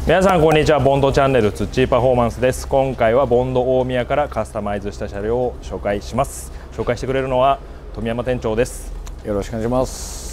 皆さんこんにちは。ボンドチャンネルツッチーパフォーマンスです。今回はボンド大宮からカスタマイズした車両を紹介します。紹介してくれるのは富山店長です。 よろしくお願いします。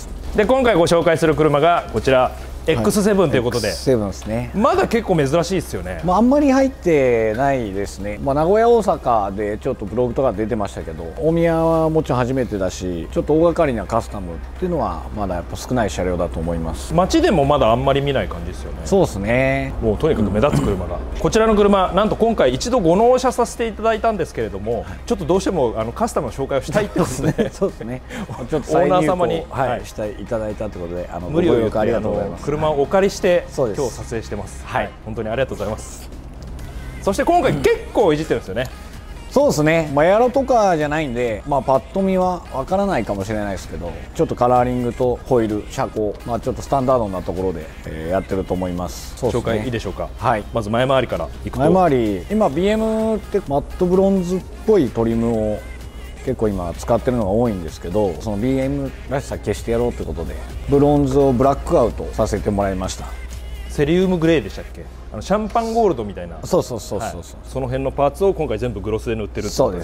で、今回ご紹介する車がこちら X7 ということで、 X7 ですね。 まだ結構珍しいですよね。 あんまり入ってないですね。名古屋大阪でちょっとブログとか出てましたけど、大宮はもちろん初めてだし、ちょっと大掛かりなカスタムっていうのはまだやっぱ少ない車両だと思います。 街でもまだあんまり見ない感じですよね。 そうですね。 もうとにかく目立つ車が、こちらの車なんと今回一度ご納車させていただいたんですけれども、ちょっとどうしてもカスタムの紹介をしたいってことでそうですね。ちょっとオーナー様にしていただいたということで、 無理を言ってありがとうございます。 車をお借りして今日そうです。 撮影してます。 はい、 本当にありがとうございます。そして今回結構いじってるんですよね。 そうですね。エアロとかじゃないんで、パッと見はわからないかもしれないですけど、ちょっとカラーリングとホイール、車高、ちょっとスタンダードなところで、やってると思います。そうですね。 紹介いいでしょうか。 はい。 まず前回りからいくと。 前回り、今 BM ってマットブロンズっぽいトリムを結構今使ってるのが多いんですけど、その BM らしさ消してやろうということで、ブロンズをブラックアウトさせてもらいました。 セリウムグレーでしたっけ？シャンパンゴールドみたいな。 そう、 その辺のパーツを今回全部グロスで塗ってるってことで。 そうです。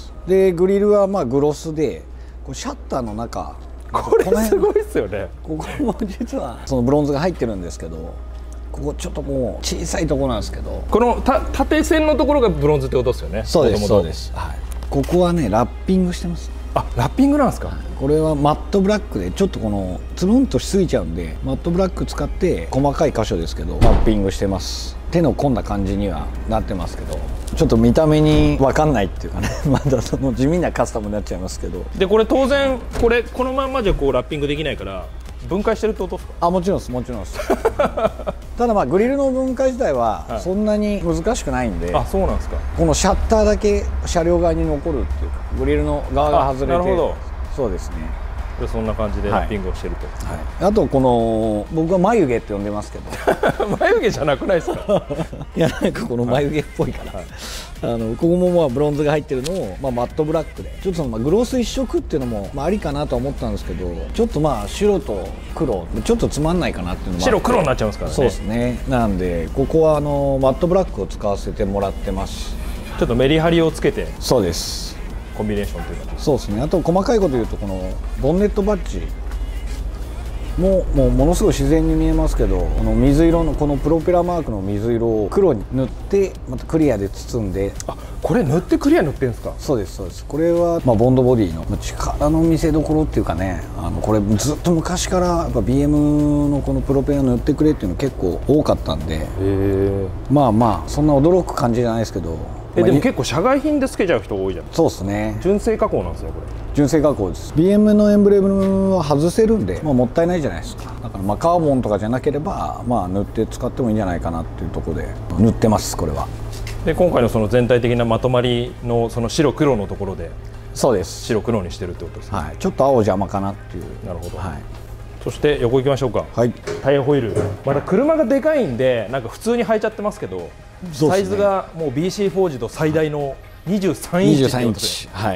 でグリルはグロスで、こうシャッターの中、 これすごいですよね。 ここも実はそのブロンズが入ってるんですけど、ここちょっともう小さいところなんですけど、 この縦線のところがブロンズってことですよね。 そうですそうです。はい。ここはねラッピングしてます。 あ、ラッピングなんですか。 これはマットブラックでちょっとこのつるんとしすぎちゃうんで、マットブラック使って細かい箇所ですけどラッピングしてます。手の込んだ感じにはなってますけど、ちょっと見た目に分かんないっていうかねまだその地味なカスタムになっちゃいますけど。 でこれ当然このまんまじゃこうラッピングできないから分解してるってことですか。 あ、もちろんですもちろんですただグリルの分解自体はそんなに難しくないんで、 あ、そうなんですか。 このシャッターだけ車両側に残るっていうか、グリルの側が外れて、 なるほど。 そうですね。 でそんな感じでラッピングをしてると。 あとこの僕は眉毛って呼んでますけど眉毛じゃなくないですかいや、なんかこの眉毛っぽいから、ここもブロンズが入ってるのを、マットブラックでちょっとグロス一色っていうのも、ありかなとは思ったんですけど、ちょっと白と黒ちょっとつまんないかなっていうのも白黒になっちゃいますからね。 そうですね。なんでここはマットブラックを使わせてもらってます。 ちょっとメリハリをつけて。 そうです。 コンビネーションというか。 そうですね。あと細かいこと言うと、このボンネットバッジもうものすごい自然に見えますけど、この水色のこのプロペラマークの水色を黒に塗ってまたクリアで包んで。 あ、これ塗ってクリア塗ってるんですか。 そうですそうです。これはボンドボディの力の見せ所っていうかね、これずっと昔からやっぱ BM のこのプロペラ塗ってくれっていうの結構多かったんで、そんな驚く感じじゃないですけど。 でも結構社外品でつけちゃう人多いじゃないですか。 そうですね。 純正加工なんですねこれ。 純正加工です。 BM のエンブレムは外せるんで、もったいないじゃないですか。だからカーボンとかじゃなければ塗って使ってもいいんじゃないかなっていうところで塗ってます。これは。で今回のその全体的なまとまりのその白黒のところで。 そうです。 白黒にしてるってことですね。 はい。ちょっと青邪魔かなっていう。 なるほど。 はい。 そして横行きましょうか。 はい。 タイヤホイール、まだ車がでかいんでなんか普通に履いちゃってますけど、サイズがもう BC フォージド最大の23インチってことで。 はい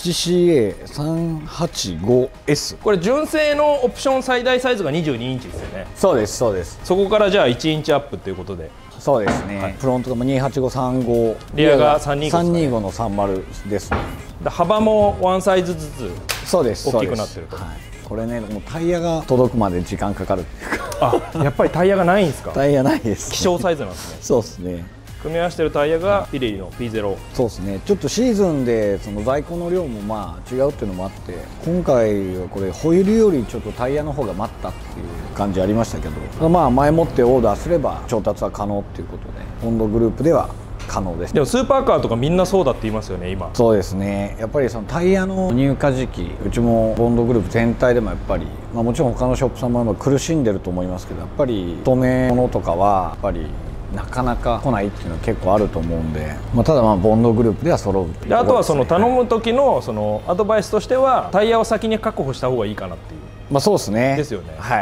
。HCA385S。 これ純正のオプション最大サイズが22インチですよね。 そうですそうです。 そこからじゃあ1インチアップということで。 そうですね。フロントが28535、 リアが325 の30ですね。 幅も1サイズずつ大きくなってると。 これね、もうタイヤが届くまで時間かかるっていうか。あ、やっぱりタイヤがないんですか。 タイヤないです。 希少サイズなんですね。 そうですね。 組み合わせてるタイヤがピレリの P0。 そうですね。ちょっとシーズンでその在庫の量も違うっていうのもあって、今回はこれホイールよりちょっとタイヤの方が待ったっていう感じありましたけど、前もってオーダーすれば調達は可能っていうことで、ボンドグループでは可能です。 でもスーパーカーとかみんなそうだって言いますよね今。 そうですね。やっぱりそのタイヤの入荷時期、うちもボンドグループ全体でもやっぱり、もちろん他のショップさんも苦しんでると思いますけど、やっぱり太めものとかはやっぱりなかなか来ないっていうのは結構あると思うんで、ただボンドグループでは揃うっていう。 であとはその頼む時のそのアドバイスとしてはタイヤを先に確保した方がいいかなっていう。 そうですね。 ですよね。 はい。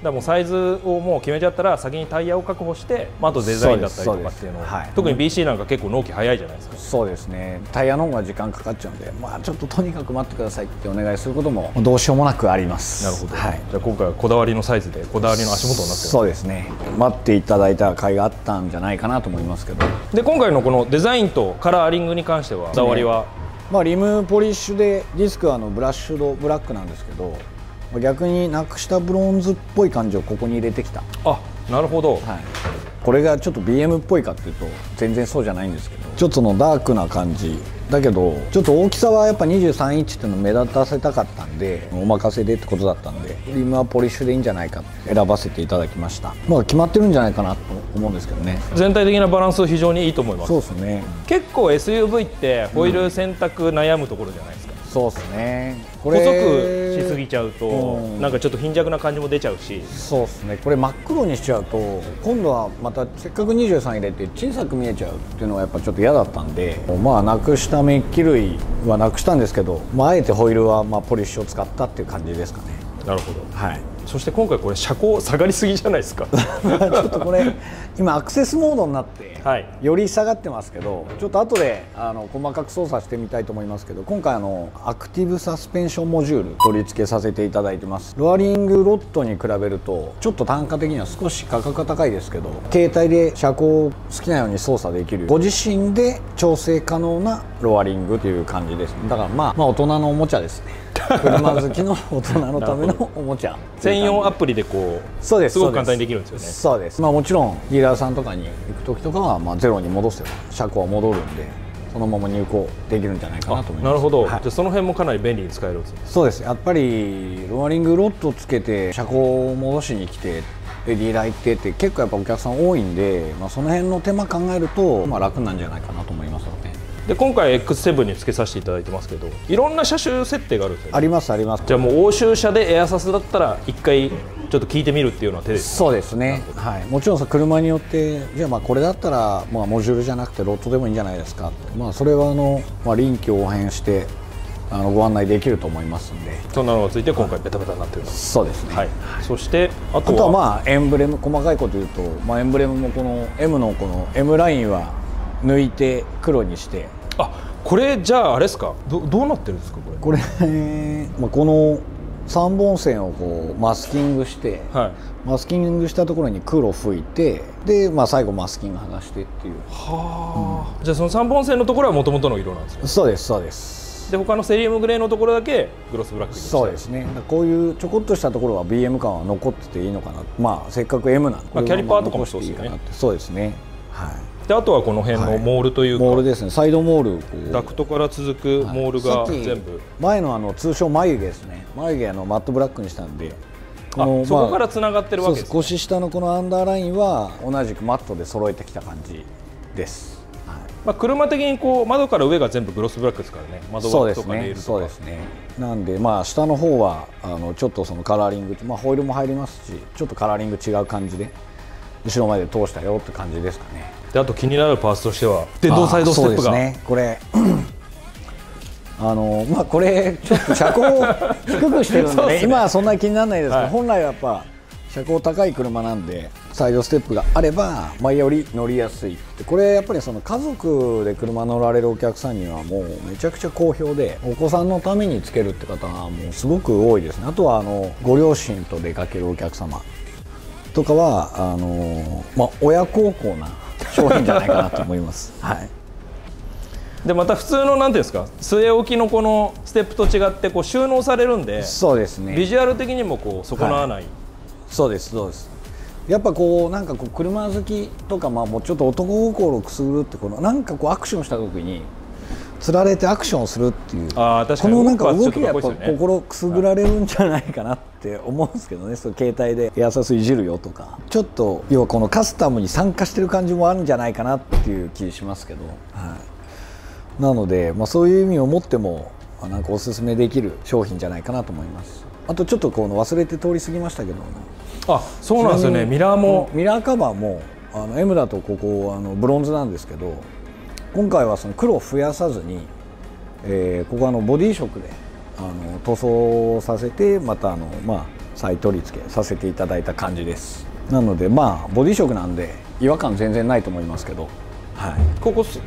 らもうサイズをもう決めちゃったら先にタイヤを確保して、あとデザインだったりとかっていうのを、特に BC なんか結構納期早いじゃないですか。 そうですね、タイヤの方が時間かかっちゃうんで、ちょっととにかく待ってくださいってお願いすることもどうしようもなくあります。 なるほど、じゃあ今回はこだわりのサイズでこだわりの足元になってる。 そうですね、待っていただいた甲斐があったんじゃないかなと思いますけど。 で今回のこのデザインとカラーリングに関してはこだわりは、 リムポリッシュでディスクはブラッシュドブラックなんですけど、逆になくしたブロンズっぽい感じをここに入れてきた。 あ、なるほど、 これがちょっと BM っぽいかっていうと全然そうじゃないんですけど、ちょっとのダークな感じだけど、ちょっと大きさはやっぱ23インチっていうのを目立たせたかったんで、お任せでってことだったんで、リムはポリッシュでいいんじゃないかって選ばせていただきました。決まってるんじゃないかなと思うんですけどね。 全体的なバランス非常にいいと思います。 そうですね。 結構 SUV ってホイール選択悩むところじゃないですか。 そうですね。 細くしすぎちゃうと、なんかちょっと貧弱な感じも出ちゃうし。 そうですね。これ真っ黒にしちゃうと、今度はまたせっかく23入れて小さく見えちゃうっていうのはやっぱちょっと嫌だったんで、なくしたメッキ類はなくしたんですけど、あえてホイールはポリッシュを使ったっていう感じですかね。 なるほど。 はい。 そして今回これ車高下がりすぎじゃないですか。ちょっとこれ今アクセスモードになって、より下がってますけど、ちょっと後で細かく操作してみたいと思いますけど、今回アクティブサスペンションモジュール取り付けさせていただいてます。ロアリングロッドに比べるとちょっと単価的には少し価格が高いですけど、携帯で車高を好きなように操作できる、ご自身で調整可能なロアリングという感じです。だから大人のおもちゃですね。車好きの大人のためのおもちゃ。 専用アプリでそうです、すごく簡単にできるんですよね。 そうです。もちろんディーラーさんとかに行く時とかはゼロに戻せば車高は戻るんで、そのまま入庫できるんじゃないかなと思います。 なるほど。じゃあその辺もかなり便利に使えるんですね。 そうです。やっぱりロアリングロッドつけて車高を戻しに来てディーラー行ってって結構やっぱお客さん多いんで、その辺の手間考えると楽なんじゃないかなと思いますので。 で今回 X7 に付けさせていただいてますけど、いろんな車種設定があるんですよね。 ありますあります。 じゃあもう欧州車でエアサスだったら一回ちょっと聞いてみるっていうのは手です。 そうですね。はい。もちろん車によってじゃあこれだったらモジュールじゃなくてロッドでもいいんじゃないですかって、それは臨機応変してご案内できると思いますんで。 そんなのがついて今回ベタベタになってるんです。 そうですね。はい。 そしてあとはエンブレム、細かいこと言うとエンブレムもこの M のこの M ラインは抜いて黒にして。 これじゃああれですか、どうなってるんですかこれ。 この3本線をマスキングして、マスキングしたところに黒吹いて、で最後マスキング剥がしてっていう。 じゃあその3本線のところはもともとの色なんですか。 そうですそうです。 で他のセリウムグレーのところだけグロスブラックにして。 そうですね。こういうちょこっとしたところは BM 感は残ってていいのかな。せっかく M なんで、 キャリパーとかもそうですよね。 そうですね。はい。 であとはこの辺のモールというか、 モールですね。サイドモール、 ダクトから続くモールが全部、 前の通称眉毛ですね。眉毛マットブラックにしたんで、 そこからつながってるわけですね。 腰下のこのアンダーラインは同じくマットで揃えてきた感じです。 車的に窓から上が全部グロスブラックですからね。窓枠とかレールとか。 そうですね。なんで下の方はちょっとそのカラーリング、ホイールも入りますし、ちょっとカラーリング違う感じで後ろまで通したよって感じですかね。 であと気になるパーツとしては電動サイドステップが、 これこれちょっと車高を低くしてるんでね今はそんなに気にならないですけど、本来はやっぱ車高高い車なんでサイドステップがあればより乗りやすい。これやっぱりその家族で車乗られるお客さんにはもうめちゃくちゃ好評で、お子さんのためにつけるって方はもうすごく多いですね。あとはご両親と出かけるお客様とかは親孝行な商品じゃないかなと思います。はい。 でまた普通のなんていうんですか、据え置きのこのステップと違って収納されるんで、 そうですね。 ビジュアル的にも損なわない。 そうですそうです。やっぱなんか車好きとかもうちょっと男心をくすぐるってなんかアクションした時につられてアクションをするっていう、このなんか動きがやっぱ心くすぐられるんじゃないかなって思うんですけどね。携帯でエアサスいじるよとか、ちょっと要はこのカスタムに参加してる感じもあるんじゃないかなっていう気しますけど、なのでそういう意味を持ってもなんかおすすめできる商品じゃないかなと思います。あとちょっと忘れて通り過ぎましたけど、 そうなんですよね。ミラーカバーもM だとここブロンズなんですけど、今回はその黒を増やさずに、ここボディ色で塗装させて、また再取り付けさせていただいた感じです。なのでまあボディ色なんで違和感全然ないと思いますけど、はい、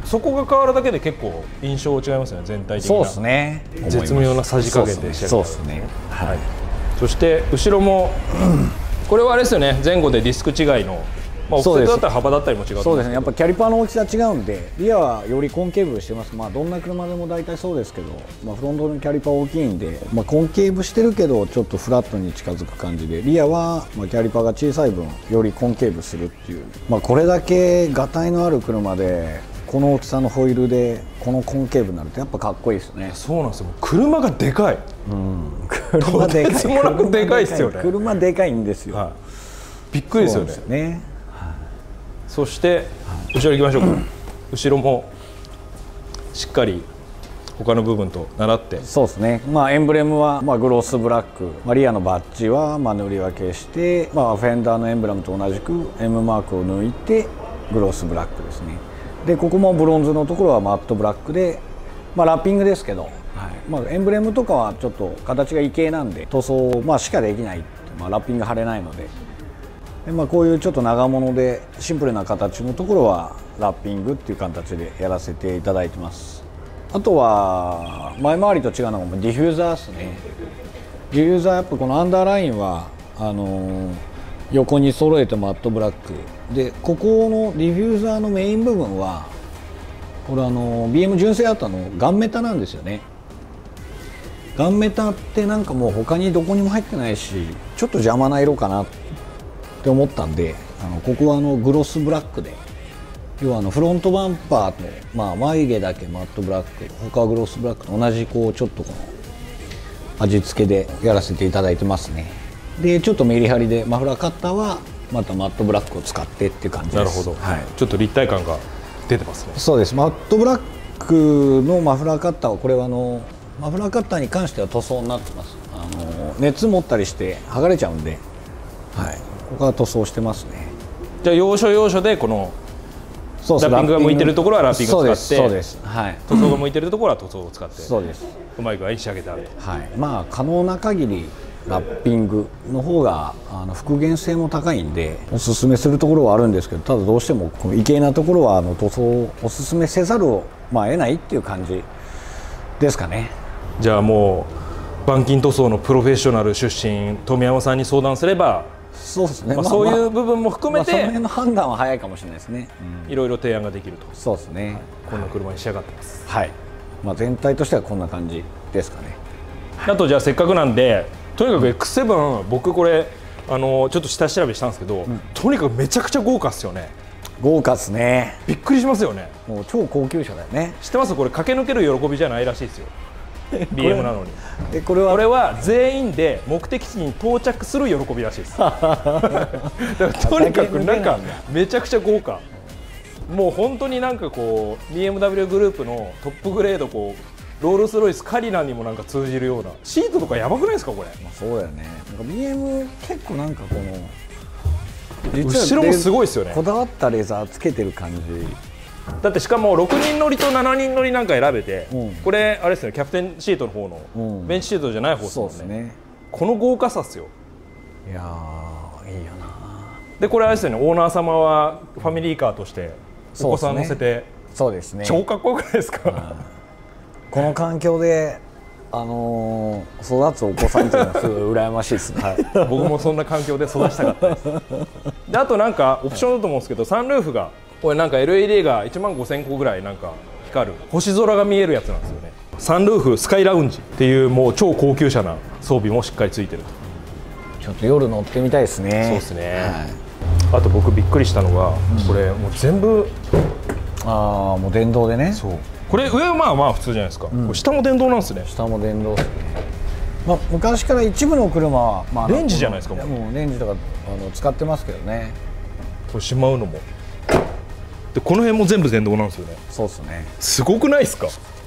そこが変わるだけで結構印象違いますよね、全体的な。 そうですね、 絶妙なさじ加減でしてる。 そうですね、はい。 そして後ろもこれはあれですよね、前後でディスク違いの、まあ、オフセットだったら幅だったりも違うと思そうですね、やっぱキャリパーの大きさ違うんで、リアはよりコンケーブしてます。まあどんな車でも大体そうですけど、まあ、フロントのキャリパー大きいんで、まあ、コンケーブしてるけどちょっとフラットに近づく感じで、リアはまあキャリパーが小さい分よりコンケーブするっていう、まあ、これだけがたいのある車でこの大きさのホイールでこのコンケーブになるとやっぱかっこいいですね。 そうなんですよ、車がでかい、 車でかい、 とてつもなくでかいですよね。 車でかいんですよ、 はい、びっくりですよね。そして後ろ行きましょうか。後ろもしっかり他の部分と習って。 そうですね、まあ、エンブレムはまあグロスブラック、まあ、リアのバッジはまあ塗り分けして、まあ、フェンダーのエンブレムと同じく M マークを抜いてグロスブラックですね。でここもブロンズのところはマットブラックで、まあ、ラッピングですけど、はい、まあ、エンブレムとかはちょっと形が異形なんで塗装、まあ、しかできない、まあ、ラッピング貼れないので。でまあ、こういうちょっと長物でシンプルな形のところはラッピングっていう形でやらせていただいてます。あとは前回りと違うのがディフューザーですね。ディフューザーやっぱこのアンダーラインは横に揃えてマットブラックで、ここのディフューザーのメイン部分はこれBM 純正アートのガンメタなんですよね。ガンメタってなんかもう他にどこにも入ってないしちょっと邪魔な色かなって思ったんで、ここはグロスブラックで、要はフロントバンパーと、まあ、眉毛だけマットブラック、他はグロスブラックと同じこうちょっとこの味付けでやらせていただいてますね。でちょっとメリハリでマフラーカッターはまたマットブラックを使ってっていう感じです。 なるほど、はい、ちょっと立体感が出てますね。 そうです、マットブラックのマフラーカッターはこれはマフラーカッターに関しては塗装になってます。熱持ったりして剥がれちゃうんで、はい、ここは塗装してますね。 じゃあ要所要所でこのラッピングが向いてるところはラッピングを使って、 そうです、はい、 塗装が向いてるところは塗装を使って、 そうです、 うまい具合に仕上げてあると。 はい、まあ可能な限りラッピングの方が復元性も高いんでおすすめするところはあるんですけど、ただどうしてもこの異形なところは塗装をおすすめせざるを得ないっていう感じですかね。 じゃあもう板金塗装のプロフェッショナル出身富山さんに相談すれば、 そうですね、 そういう部分も含めて、 その辺の判断は早いかもしれないですね。 いろいろ提案ができると。 そうですね、 こんな車に仕上がってます。 はい、まあ、全体としてはこんな感じですかね。 あとじゃあせっかくなんで、とにかく X7、僕これちょっと下調べしたんですけど、とにかくめちゃくちゃ豪華っすよね。 豪華っすね。 びっくりしますよね。 もう超高級車だよね。 知ってます？これ駆け抜ける喜びじゃないらしいですよ。BM なのに。 これは全員で目的地に到着する喜びらしいです。だからとにかくなんかめちゃくちゃ豪華。もう本当になんかこう BMW グループのトップグレードこうロールスロイスカリナにもなんか通じるようなシートとかやばくないですかこれ。 まあそうだよね。なんか BM 結構なんかこの後ろもすごいですよね。 こだわったレザーつけてる感じ。 だってしかも6人乗りと7人乗りなんか選べて、これあれですね、キャプテンシートの方の、ベンチシートじゃない方ですもんね。そうですね。この豪華さっすよ。 いやーいいよな。 でこれあれですよね、オーナー様はファミリーカーとしてお子さん乗せて、 そうですね、 超かっこよくないですか。 この環境で育つお子さんっていうのはすごい羨ましいですね。はい、 僕もそんな環境で育ちたかったです。であとなんかオプションだと思うんですけど、サンルーフがこれなんか LED が1万5000個ぐらいなんか光る星空が見えるやつなんですよね。サンルーフスカイラウンジっていうもう超高級車な装備もしっかりついてると。 ちょっと夜乗ってみたいですね。 そうですね、はい、あと僕びっくりしたのが、これもう全部もう電動でね。 そうこれ上はまあまあ普通じゃないですか、これ下も電動なんですね。 下も電動ですね。まあ、昔から一部の車は、まあ、 レンジじゃないですか。 もうレンジとか使ってますけどね。 これしまうのもで、この辺も全部電動なんですよね。 そうですね。 すごくないですか。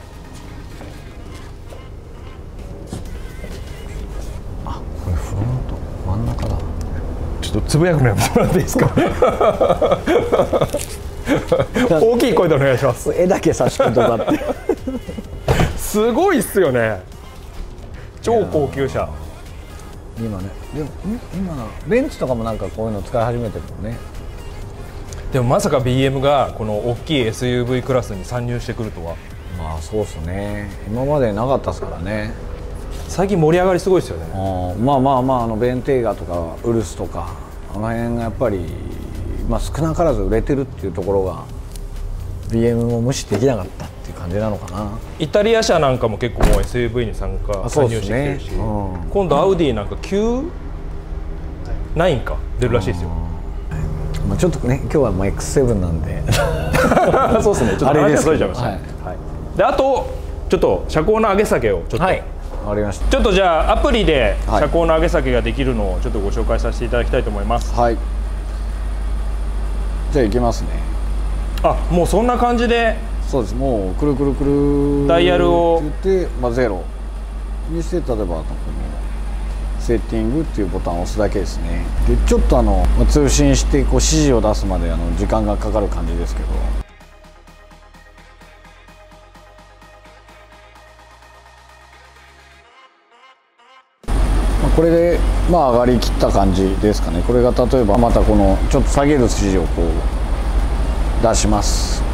あ、これフロント真ん中だ。 ちょっとつぶやくのやめてもらっていいですか。大きい声でお願いします。 絵だけ差し込んでもらって。 すごいっすよね。超高級車。 今ね。でも今ベンツとかもなんかこういうの使い始めてるもんね。 でもまさか BM がこの大きい SUV クラスに参入してくるとは。 まあそうっすね。今までなかったですからね。 最近盛り上がりすごいですよね。 まあベンテーガとかウルスとかあの辺がやっぱり、まあ、少なからず売れてるっていうところが BM も無視できなかったっていう感じなのかな。 イタリア車なんかも結構もう SUV に参入してきてるし、今度アウディなんか Q9 か出るらしいですよ。 まあちょっとね今日はもう X7 なんでそうですね、ちょっと話がそれちゃいました。 はい、 であとちょっと車高の上げ下げをちょっと、 はい、ありました。 ちょっとじゃあアプリで車高の上げ下げができるのをちょっとご紹介させていただきたいと思います。 はい、じゃあ行きますね。 あ、もうそんな感じで。 そうです。もうくるくるくるダイヤルをって言って、まあ、ゼロにして例えばこのセッティングっていうボタンを押すだけですね。でちょっと通信してこう指示を出すまで時間がかかる感じですけど、これでまあ上がりきった感じですかね。これが例えばまたこのちょっと下げる指示をこう出します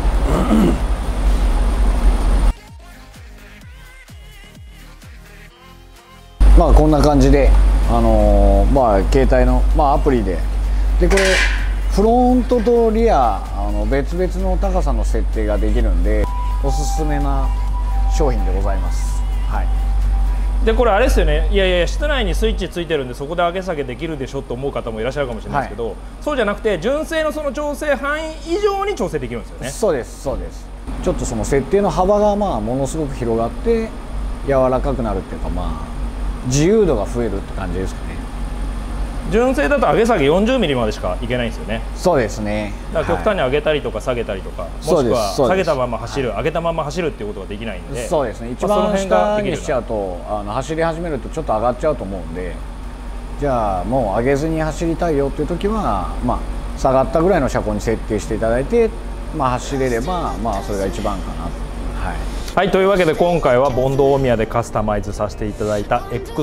まあこんな感じでまあ携帯の、まあ、アプリでこれフロントとリア別々の高さの設定ができるんでおすすめな商品でございます。はい。 でこれあれですよね、いやいや室内にスイッチついてるんでそこで上げ下げできるでしょと思う方もいらっしゃるかもしれないですけど、はい、そうじゃなくて純正のその調整範囲以上に調整できるんですよね。 そうですそうです。ちょっとその設定の幅がまあものすごく広がって柔らかくなるっていうか、まあ自由度が増えるって感じですかね。 純正だと上げ下げ40ミリまでしかいけないんですよね。 そうですね。 だから極端に上げたりとか下げたりとか、はい、もしくは下げたまま走る、上げたまま走るっていうことができないんで。 そうですね。一番下にしちゃうと走り始めるとちょっと上がっちゃうと思うんで、じゃあもう上げずに走りたいよっていう時は、まあ下がったぐらいの車高に設定していただいて、まあ走れればまあそれが一番かな。はい。はい、 というわけで今回はボンド大宮でカスタマイズさせていただいた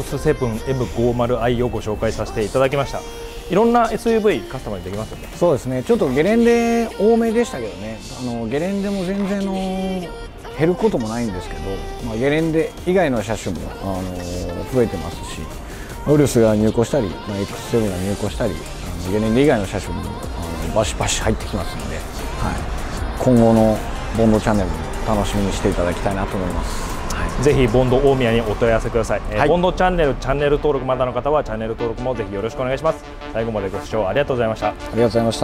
X7M50i をご紹介させていただきました。いろんな SUV カスタマイズできますよね。 そうですね。ちょっとゲレンデ多めでしたけどね。ゲレンデも全然減ることもないんですけど、まあ、ゲレンデ以外の車種も増えてますし、ウルスが入庫したり、まあ、X7 が入庫したり、ゲレンデ以外の車種もバシバシ入ってきますので、はい、今後のボンドチャンネルも楽しみにしていただきたいなと思います。 ぜひボンド大宮にお問い合わせください。はい、ボンドチャンネル登録まだの方はチャンネル登録もぜひよろしくお願いします。最後までご視聴ありがとうございました。 ありがとうございました。